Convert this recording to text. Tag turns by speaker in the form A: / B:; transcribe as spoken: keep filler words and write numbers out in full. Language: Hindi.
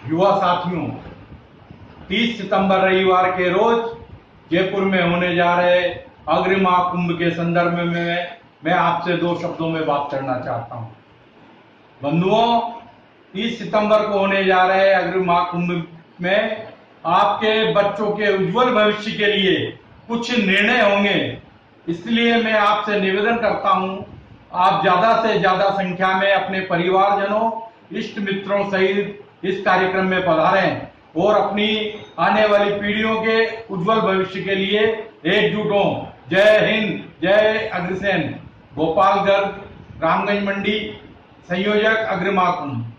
A: युवा साथियों, तीस सितंबर रविवार के रोज जयपुर में होने जा रहे अग्र महाकुंभ के संदर्भ में मैं, मैं आपसे दो शब्दों में बात करना चाहता हूं। बंधुओं, तीस सितंबर को होने जा रहे अग्र महाकुंभ में आपके बच्चों के उज्जवल भविष्य के लिए कुछ निर्णय होंगे। इसलिए मैं आपसे निवेदन करता हूं, आप ज्यादा से ज्यादा संख्या में अपने परिवारजनों, इष्ट मित्रों सहित इस कार्यक्रम में पधारें और अपनी आने वाली पीढ़ियों के उज्जवल भविष्य के लिए एकजुट हों। जय हिंद, जय अग्रसेन। गोपाल, गर्ग, रामगंज मंडी, संयोजक अग्र महाकुंभ।